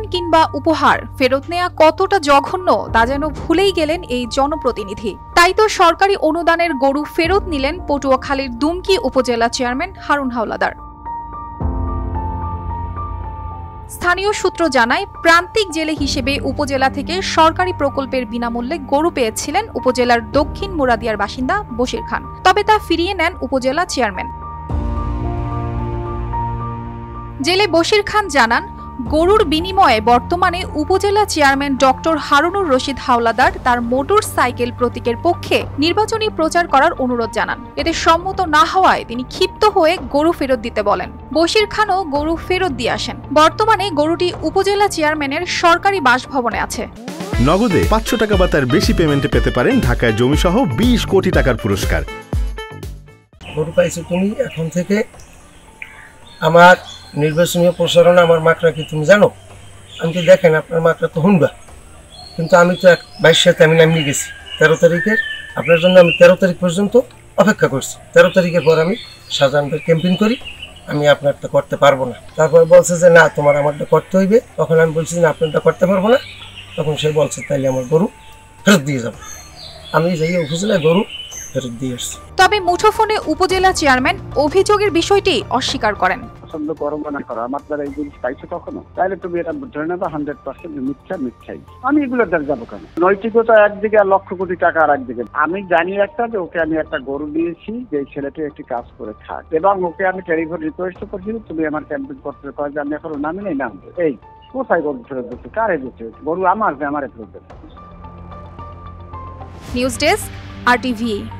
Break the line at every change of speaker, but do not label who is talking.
কিংবা উপহার ফেরত নেওয়া কতটা জঘন্য তা যেন ভুলেই গেলেন এই জনপ্রতিনিধি। তাই তো সরকারি অনুদানের গরু ফেরত নিলেন পটুয়াখালীর দুমকি উপজেলা চেয়ারম্যান হারুন হাওলাদার। স্থানীয় সূত্র জানায়, প্রান্তিক জেলে হিসেবে উপজেলা থেকে সরকারি প্রকল্পের বিনামূল্যে গরু পেয়েছিলেন উপজেলার দক্ষিণ মুরাদিয়ার বাসিন্দা বশির খান। তবে তা ফিরিয়ে নেন উপজেলা চেয়ারম্যান। জেলে বশির খান জানান, গরুর বিনিময়ে বর্তমানে উপজেলা চেয়ারম্যান ডক্টর হারুনুর রশিদ হাওলাদার তার মোটর সাইকেল প্রতীকের পক্ষে নির্বাচনী প্রচার করার অনুরোধ জানান। এতে সম্মত না হওয়ায় তিনি ক্ষিপ্ত হয়ে গরু ফেরত দিতে বলেন। বশির খানও গরু ফেরত দিয়ে আসেন। বর্তমানে গরুটি উপজেলা চেয়ারম্যানের সরকারি বাসভবনে আছে।
নগদে 500 টাকা বা তার বেশি পেমেন্টে পেতে পারেন ঢাকায় জমিসহ 20 কোটি টাকার পুরস্কার।
গরু পাইছো তুমি, এখন থেকে আমার নির্বাচনী প্রচারণা আমার মাকড়া কি তুমি জানো? আমি তো দেখেন আপনার মাকড়া তো হুনবা, কিন্তু আমি তো 22 সাথে আমি নামিয়ে গেছি 13 তারিখের। আপনার জন্য আমি 13 তারিখ পর্যন্ত অপেক্ষা করছি। 13 তারিখের পর আমি শাহজাহানপুর ক্যাম্পেইন করি, আমি আপনারটা করতে পারবো না। তারপর বলছে যে না তোমার আমারটা করতে হইবে। তখন আমি বলছি যে আপনারটা করতে পারবো না। তখন সে বলছে তাইলে আমার গরু ফেরত দিয়ে যাবো। আমি যাই উপজেলায় গরু ফেরত দিয়ে আসছি।
তবে মুঠোফোনে উপজেলা চেয়ারম্যান অভিযোগের বিষয়টি অস্বীকার করেন।
পছন্দ করো বা না করো, আমার দ্বারা এই জিনিস পাইছো কখনো, তাহলে তুমি এটা ধরে নেবে 100% মিথ্যাই। আমি এগুলোর দ্বারা যাবো কেন? নৈতিকতা একদিকে আর লক্ষ কোটি টাকা আর একদিকে। আমি জানি একটা যে ওকে আমি একটা গরু দিয়েছি যে ছেলেটি একটি কাজ করে থাক, এবং ওকে আমি টেলিফোন রিকোয়েস্ট করছি তুমি আমার ক্যাম্পেইন করতে কয় যে আমি এখনো নামি নেই, নামবে। এই কোথায় গরু ফেরত দিচ্ছে? কারে দিচ্ছে? গরু আমার যে আমার ফেরত দিচ্ছে।
News desk, RTV।